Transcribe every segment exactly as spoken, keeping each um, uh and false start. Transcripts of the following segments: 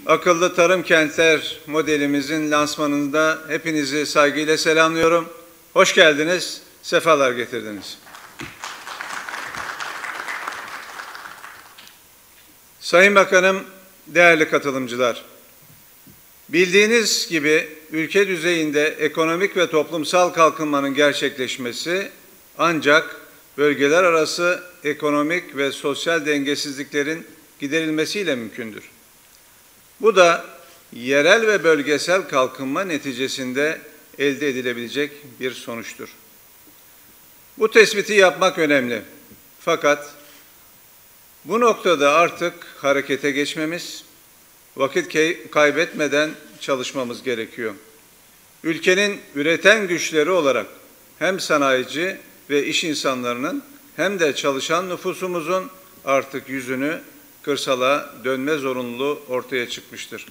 Akıllı Tarım Kentler modelimizin lansmanında hepinizi saygıyla selamlıyorum. Hoş geldiniz, sefalar getirdiniz. Sayın Bakanım, değerli katılımcılar, bildiğiniz gibi ülke düzeyinde ekonomik ve toplumsal kalkınmanın gerçekleşmesi ancak bölgeler arası ekonomik ve sosyal dengesizliklerin giderilmesiyle mümkündür. Bu da yerel ve bölgesel kalkınma neticesinde elde edilebilecek bir sonuçtur. Bu tespiti yapmak önemli. Fakat bu noktada artık harekete geçmemiz, vakit kaybetmeden çalışmamız gerekiyor. Ülkenin üreten güçleri olarak hem sanayici ve iş insanlarının hem de çalışan nüfusumuzun artık yüzünü kırsala dönme zorunluluğu ortaya çıkmıştır.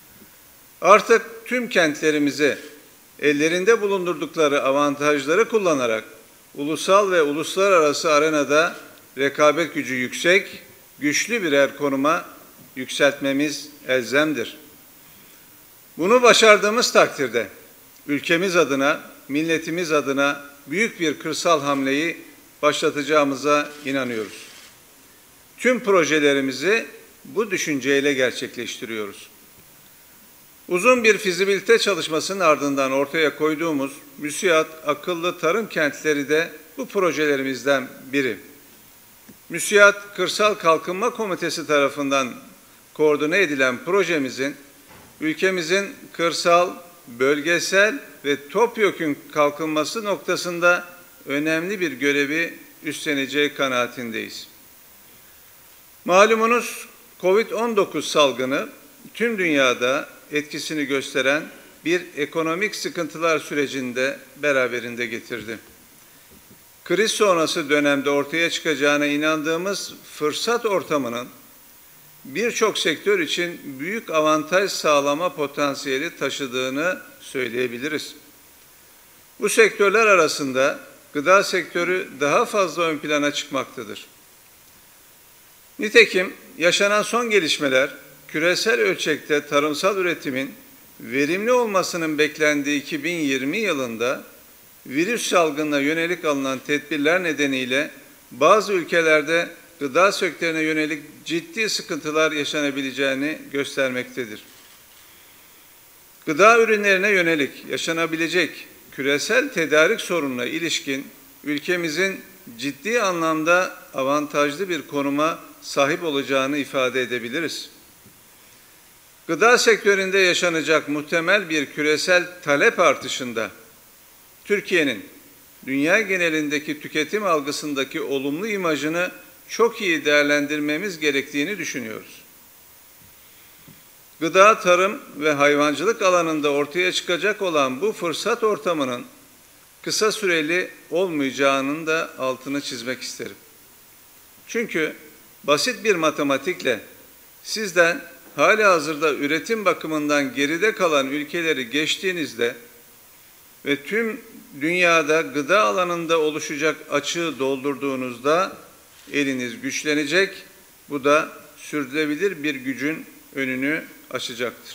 Artık tüm kentlerimizi ellerinde bulundurdukları avantajları kullanarak ulusal ve uluslararası arenada rekabet gücü yüksek, güçlü birer konuma yükseltmemiz elzemdir. Bunu başardığımız takdirde ülkemiz adına, milletimiz adına büyük bir kırsal hamleyi başlatacağımıza inanıyoruz. Tüm projelerimizi bu düşünceyle gerçekleştiriyoruz. Uzun bir fizibilite çalışmasının ardından ortaya koyduğumuz MÜSİAD Akıllı Tarım Kentleri de bu projelerimizden biri. MÜSİAD Kırsal Kalkınma Komitesi tarafından koordine edilen projemizin ülkemizin kırsal, bölgesel ve topyekün kalkınması noktasında önemli bir görevi üstleneceği kanaatindeyiz. Malumunuz kovid on dokuz salgını tüm dünyada etkisini gösteren bir ekonomik sıkıntılar sürecinde beraberinde getirdi. Kriz sonrası dönemde ortaya çıkacağına inandığımız fırsat ortamının birçok sektör için büyük avantaj sağlama potansiyeli taşıdığını söyleyebiliriz. Bu sektörler arasında gıda sektörü daha fazla ön plana çıkmaktadır. Nitekim yaşanan son gelişmeler, küresel ölçekte tarımsal üretimin verimli olmasının beklendiği iki bin yirmi yılında virüs salgınına yönelik alınan tedbirler nedeniyle bazı ülkelerde gıda sektörüne yönelik ciddi sıkıntılar yaşanabileceğini göstermektedir. Gıda ürünlerine yönelik yaşanabilecek küresel tedarik sorununa ilişkin ülkemizin ciddi anlamda avantajlı bir konuma sahip olacağını ifade edebiliriz. Gıda sektöründe yaşanacak muhtemel bir küresel talep artışında Türkiye'nin dünya genelindeki tüketim algısındaki olumlu imajını çok iyi değerlendirmemiz gerektiğini düşünüyoruz. Gıda, tarım ve hayvancılık alanında ortaya çıkacak olan bu fırsat ortamının kısa süreli olmayacağının da altını çizmek isterim. Çünkü basit bir matematikle sizden halihazırda üretim bakımından geride kalan ülkeleri geçtiğinizde ve tüm dünyada gıda alanında oluşacak açığı doldurduğunuzda eliniz güçlenecek, bu da sürdürülebilir bir gücün önünü açacaktır.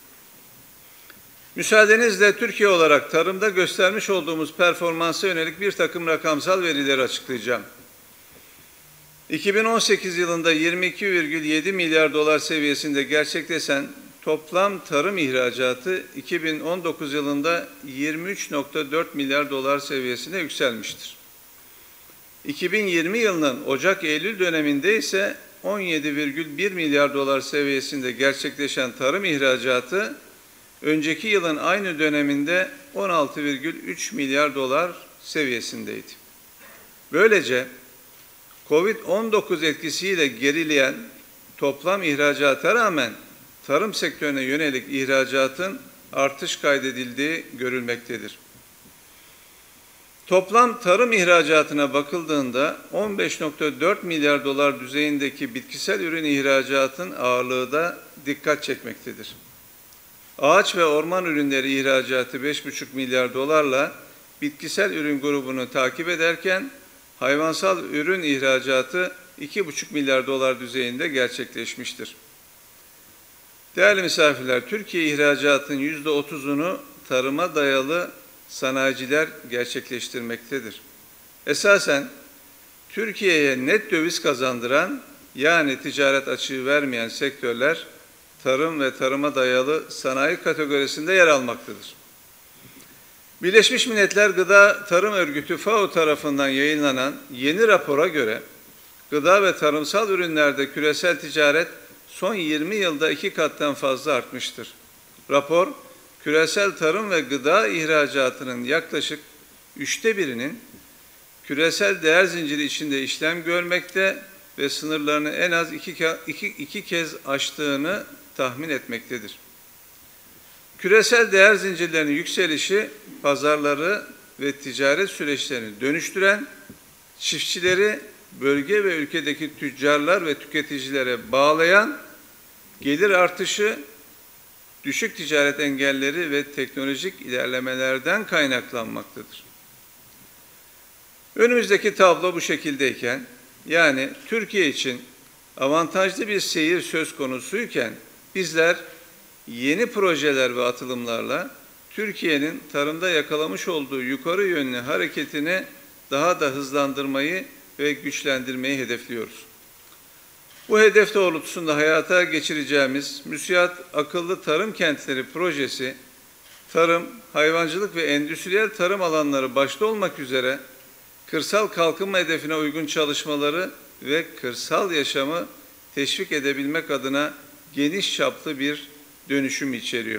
Müsaadenizle Türkiye olarak tarımda göstermiş olduğumuz performansa yönelik bir takım rakamsal verileri açıklayacağım. iki bin on sekiz yılında yirmi iki virgül yedi milyar dolar seviyesinde gerçekleşen toplam tarım ihracatı iki bin on dokuz yılında yirmi üç virgül dört milyar dolar seviyesine yükselmiştir. iki bin yirmi yılının Ocak-Eylül döneminde ise on yedi virgül bir milyar dolar seviyesinde gerçekleşen tarım ihracatı önceki yılın aynı döneminde on altı virgül üç milyar dolar seviyesindeydi. Böylece kovid on dokuz etkisiyle gerileyen toplam ihracata rağmen tarım sektörüne yönelik ihracatın artış kaydedildiği görülmektedir. Toplam tarım ihracatına bakıldığında on beş virgül dört milyar dolar düzeyindeki bitkisel ürün ihracatın ağırlığı da dikkat çekmektedir. Ağaç ve orman ürünleri ihracatı beş virgül beş milyar dolarla bitkisel ürün grubunu takip ederken hayvansal ürün ihracatı iki virgül beş milyar dolar düzeyinde gerçekleşmiştir. Değerli misafirler, Türkiye ihracatının yüzde otuzunu tarıma dayalı sanayiciler gerçekleştirmektedir. Esasen Türkiye'ye net döviz kazandıran, yani ticaret açığı vermeyen sektörler tarım ve tarıma dayalı sanayi kategorisinde yer almaktadır. Birleşmiş Milletler Gıda Tarım Örgütü F A O tarafından yayınlanan yeni rapora göre gıda ve tarımsal ürünlerde küresel ticaret son yirmi yılda iki kattan fazla artmıştır. Rapor, küresel tarım ve gıda ihracatının yaklaşık üçte birinin küresel değer zinciri içinde işlem görmekte ve sınırlarını en az iki, iki, iki kez aştığını tahmin etmektedir. Küresel değer zincirlerinin yükselişi, pazarları ve ticaret süreçlerini dönüştüren, çiftçileri bölge ve ülkedeki tüccarlar ve tüketicilere bağlayan gelir artışı, düşük ticaret engelleri ve teknolojik ilerlemelerden kaynaklanmaktadır. Önümüzdeki tablo bu şekildeyken, yani Türkiye için avantajlı bir seyir söz konusuyken bizler yeni projeler ve atılımlarla Türkiye'nin tarımda yakalamış olduğu yukarı yönlü hareketini daha da hızlandırmayı ve güçlendirmeyi hedefliyoruz. Bu hedef doğrultusunda hayata geçireceğimiz MÜSİAD Akıllı Tarım Kentleri projesi, tarım, hayvancılık ve endüstriyel tarım alanları başta olmak üzere kırsal kalkınma hedefine uygun çalışmaları ve kırsal yaşamı teşvik edebilmek adına geniş çaplı bir dönüşüm içeriyor.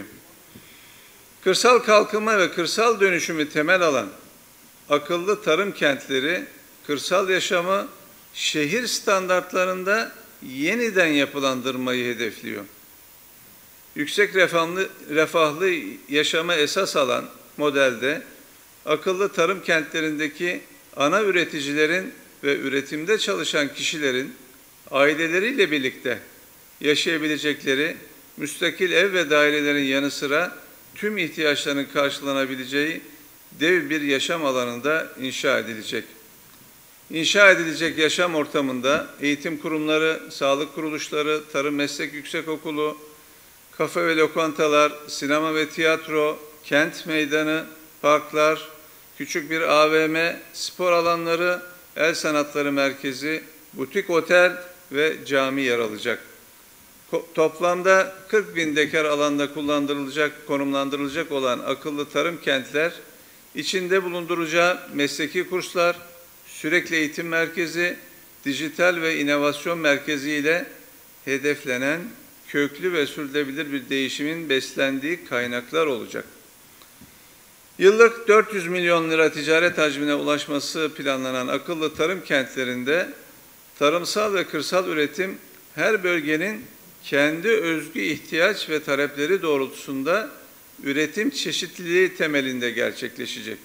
Kırsal kalkınma ve kırsal dönüşümü temel alan akıllı tarım kentleri, kırsal yaşamı şehir standartlarında yeniden yapılandırmayı hedefliyor. Yüksek refahlı, refahlı yaşama esas alan modelde akıllı tarım kentlerindeki ana üreticilerin ve üretimde çalışan kişilerin aileleriyle birlikte yaşayabilecekleri müstakil ev ve dairelerin yanı sıra tüm ihtiyaçlarının karşılanabileceği dev bir yaşam alanında inşa edilecek. İnşa edilecek yaşam ortamında eğitim kurumları, sağlık kuruluşları, tarım meslek yüksekokulu, kafe ve lokantalar, sinema ve tiyatro, kent meydanı, parklar, küçük bir A V M, spor alanları, el sanatları merkezi, butik otel ve cami yer alacak. Toplamda kırk bin dekar alanda kullandırılacak, konumlandırılacak olan akıllı tarım kentler, içinde bulunduracağı mesleki kurslar, sürekli eğitim merkezi, dijital ve inovasyon merkezi ile hedeflenen köklü ve sürdürülebilir bir değişimin beslendiği kaynaklar olacak. Yıllık dört yüz milyon lira ticaret hacmine ulaşması planlanan akıllı tarım kentlerinde tarımsal ve kırsal üretim her bölgenin kendi özgü ihtiyaç ve talepleri doğrultusunda üretim çeşitliliği temelinde gerçekleşecek.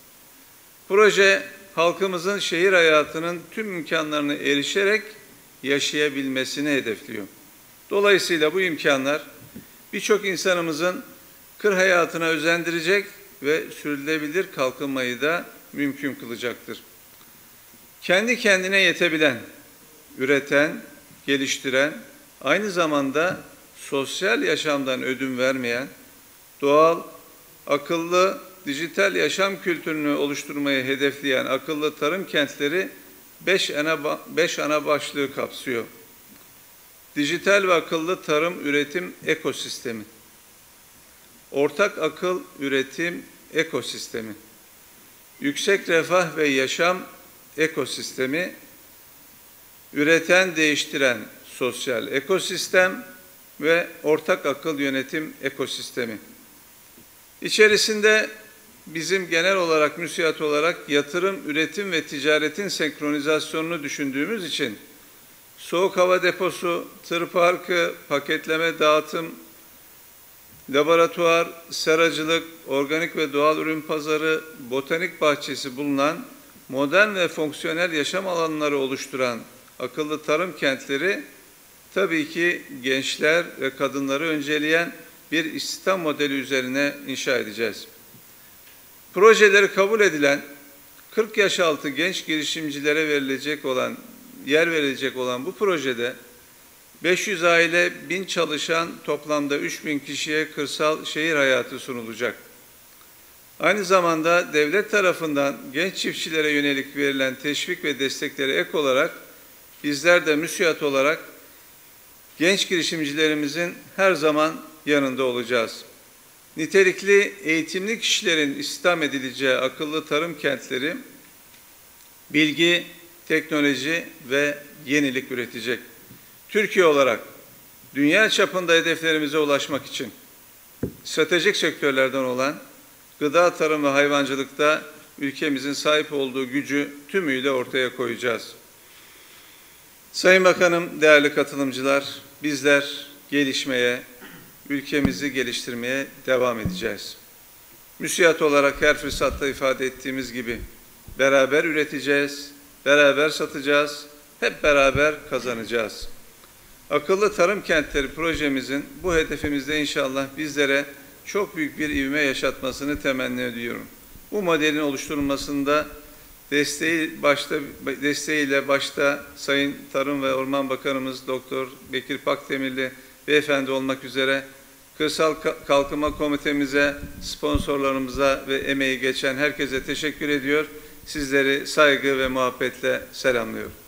Proje, halkımızın şehir hayatının tüm imkanlarına erişerek yaşayabilmesini hedefliyor. Dolayısıyla bu imkanlar birçok insanımızın kır hayatına özendirecek ve sürdürülebilir kalkınmayı da mümkün kılacaktır. Kendi kendine yetebilen, üreten, geliştiren, aynı zamanda sosyal yaşamdan ödün vermeyen, doğal, akıllı, dijital yaşam kültürünü oluşturmayı hedefleyen akıllı tarım kentleri beş ana, beş ana başlığı kapsıyor. Dijital ve akıllı tarım üretim ekosistemi, ortak akıl üretim ekosistemi, yüksek refah ve yaşam ekosistemi, üreten değiştiren sosyal ekosistem ve ortak akıl yönetim ekosistemi. İçerisinde bizim genel olarak MÜSİAD olarak yatırım, üretim ve ticaretin senkronizasyonunu düşündüğümüz için soğuk hava deposu, tır parkı, paketleme, dağıtım, laboratuvar, seracılık, organik ve doğal ürün pazarı, botanik bahçesi bulunan modern ve fonksiyonel yaşam alanları oluşturan akıllı tarım kentleri tabii ki gençler ve kadınları önceleyen bir istihdam modeli üzerine inşa edeceğiz. Projeleri kabul edilen kırk yaş altı genç girişimcilere verilecek olan, yer verilecek olan bu projede beş yüz aile, bin çalışan, toplamda üç bin kişiye kırsal şehir hayatı sunulacak. Aynı zamanda devlet tarafından genç çiftçilere yönelik verilen teşvik ve desteklere ek olarak bizler de müsiat olarak genç girişimcilerimizin her zaman yanında olacağız. Nitelikli, eğitimli kişilerin istihdam edileceği akıllı tarım kentleri bilgi, teknoloji ve yenilik üretecek. Türkiye olarak dünya çapında hedeflerimize ulaşmak için stratejik sektörlerden olan gıda, tarım ve hayvancılıkta ülkemizin sahip olduğu gücü tümüyle ortaya koyacağız. Sayın Bakanım, değerli katılımcılar, bizler gelişmeye, ülkemizi geliştirmeye devam edeceğiz. Müsiat olarak her fırsatta ifade ettiğimiz gibi beraber üreteceğiz, beraber satacağız, hep beraber kazanacağız. Akıllı tarım kentleri projemizin bu hedefimizde inşallah bizlere çok büyük bir ivme yaşatmasını temenni ediyorum. Bu modelin oluşturulmasında desteği başta desteğiyle başta Sayın Tarım ve Orman Bakanımız Doktor Bekir Pakdemirli beyefendi olmak üzere Kırsal Kalkınma Komitemize, sponsorlarımıza ve emeği geçen herkese teşekkür ediyor. Sizleri saygı ve muhabbetle selamlıyorum.